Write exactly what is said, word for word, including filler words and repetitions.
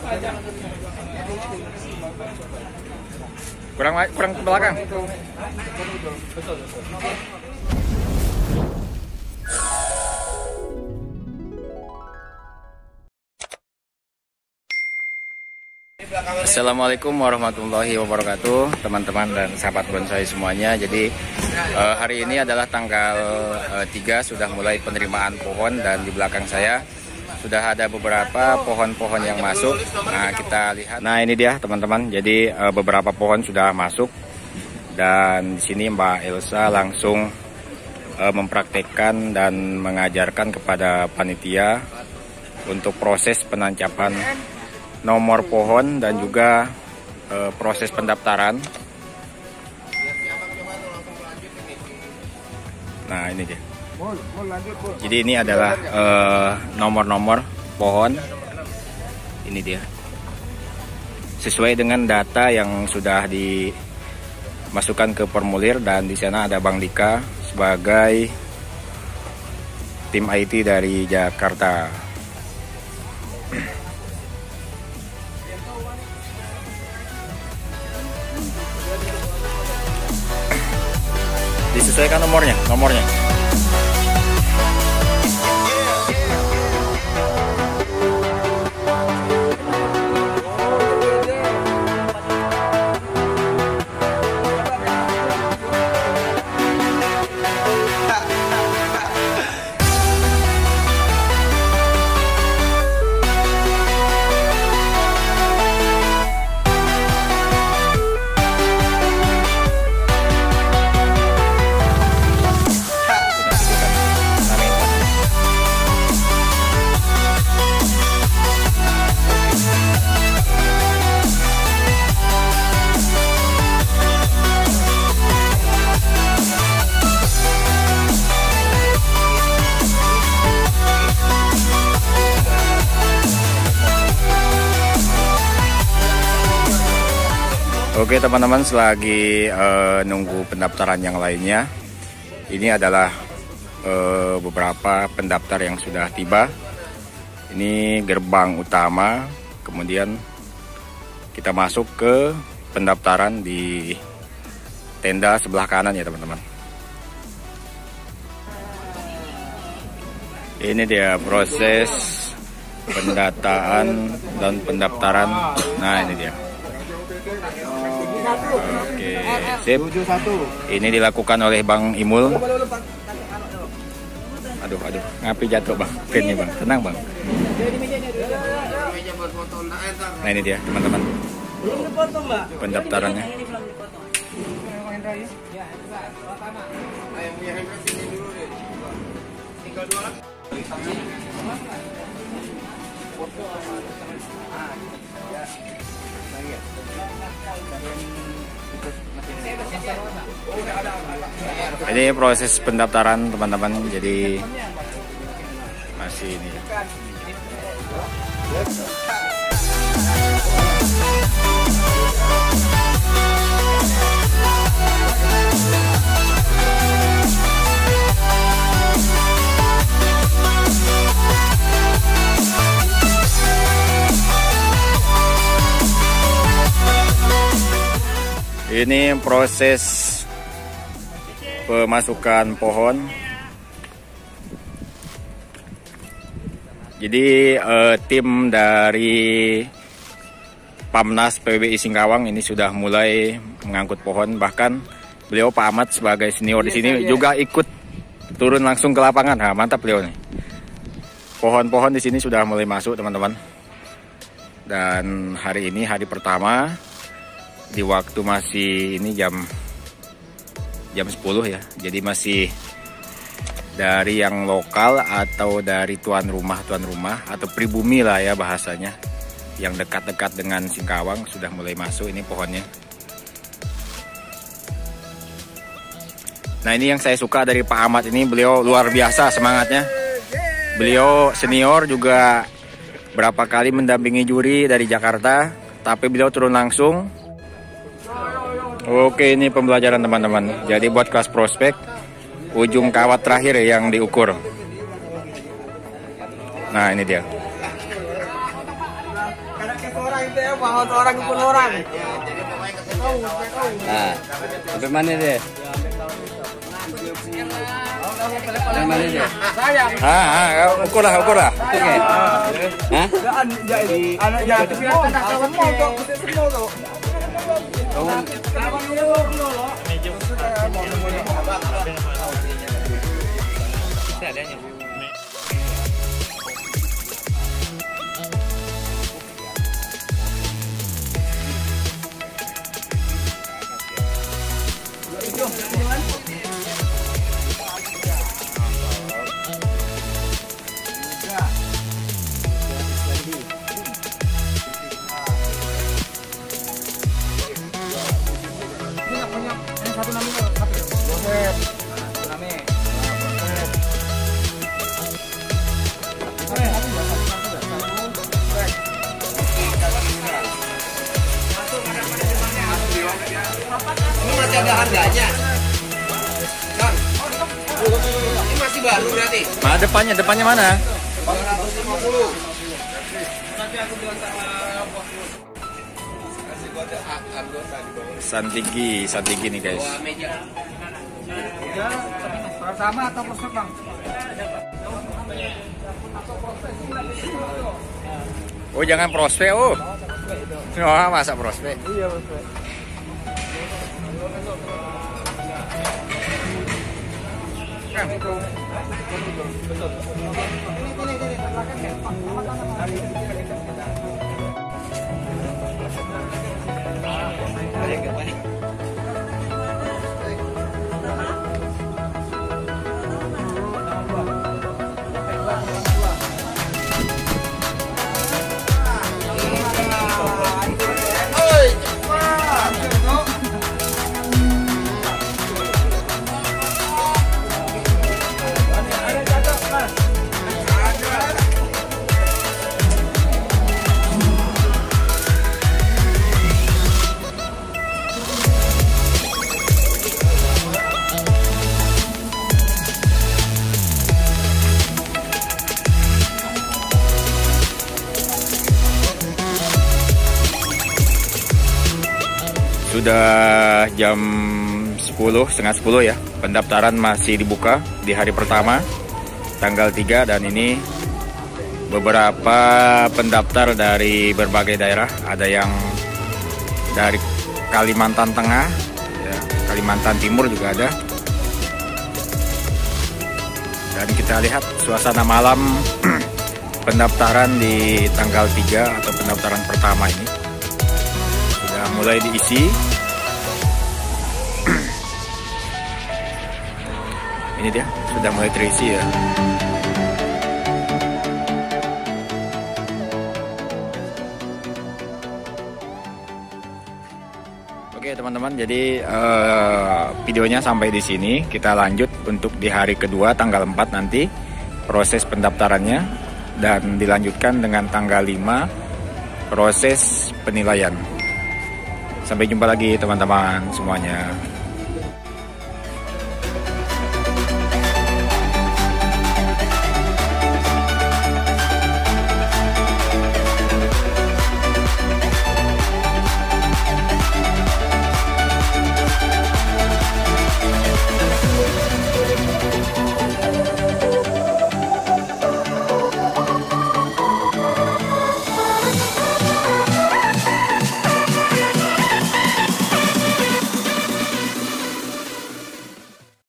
Kurang kurang ke belakang. Assalamualaikum warahmatullahi wabarakatuh, teman-teman dan sahabat bonsai semuanya. Jadi eh, hari ini adalah tanggal eh, tiga, sudah mulai penerimaan pohon, dan di belakang saya sudah ada beberapa pohon-pohon yang masuk. Nah, kita lihat. Nah, ini dia teman-teman. Jadi eh, beberapa pohon sudah masuk, dan di sini Mbak Elsa langsung eh, mempraktekkan dan mengajarkan kepada panitia untuk proses penancapan nomor pohon dan juga e, proses pendaftaran. Nah, ini dia. Jadi ini adalah nomor-nomor pohon. Ini dia. Sesuai dengan data yang sudah dimasukkan ke formulir, dan di sana ada Bang Dika sebagai tim I T dari Jakarta. Disesuaikan nomornya, nomornya. Oke teman-teman, selagi uh, nunggu pendaftaran yang lainnya, ini adalah uh, beberapa pendaftar yang sudah tiba. Ini gerbang utama, kemudian kita masuk ke pendaftaran di tenda sebelah kanan ya teman-teman. Ini dia proses pendataan dan pendaftaran. Nah, ini dia. Oke, sip. Ini dilakukan oleh Bang Imul. Aduh, aduh, ngapi jatuh Bang. Pinnya Bang, tenang Bang. Nah, ini dia teman-teman, pendaftarannya. Ini proses pendaftaran teman-teman, jadi masih ini. Ini proses pemasukan pohon. Jadi eh, tim dari Pamnas P B I Singkawang ini sudah mulai mengangkut pohon. Bahkan beliau Pak Ahmad sebagai senior di sini juga ikut turun langsung ke lapangan. Nah, mantap beliau nih. Pohon-pohon di sini sudah mulai masuk teman-teman. Dan hari ini hari pertama, di waktu masih ini jam jam sepuluh ya. Jadi masih dari yang lokal atau dari tuan rumah tuan rumah atau pribumi lah ya bahasanya, yang dekat-dekat dengan Singkawang sudah mulai masuk ini pohonnya. Nah, ini yang saya suka dari Pak Ahmad ini, beliau luar biasa semangatnya. Beliau senior juga, berapa kali mendampingi juri dari Jakarta, tapi beliau turun langsung. Oke, ini pembelajaran teman-teman. Jadi buat kelas prospek, ujung kawat terakhir yang diukur. Nah, ini dia. orang pun orang. Nah, sampai mana dia? Sampai mana dia? Ah, ah, ukur lah, ukur lah. Oke. Hah? Anak jadi semua tuh, semua tuh. Ini masih ada harganya. Kan? Ini masih baru berarti. Nah, depannya, depannya mana? dua ratus lima puluh. Santigi, Santigi nih guys. Sama atau prospek bang? Oh jangan prospek oh. Oh masa prospek? Iya prospek. Sudah jam sepuluh, setengah sepuluh ya. Pendaftaran masih dibuka di hari pertama, tanggal tiga. Dan ini beberapa pendaftar dari berbagai daerah. Ada yang dari Kalimantan Tengah, ya, Kalimantan Timur juga ada. Dan kita lihat suasana malam pendaftaran di tanggal tiga atau pendaftaran pertama ini. Sudah mulai diisi. Ini dia, sudah mulai terisi ya. Oke teman-teman, jadi uh, videonya sampai di sini. Kita lanjut untuk di hari kedua tanggal empat nanti proses pendaftarannya, dan dilanjutkan dengan tanggal lima proses penilaian. Sampai jumpa lagi teman-teman semuanya.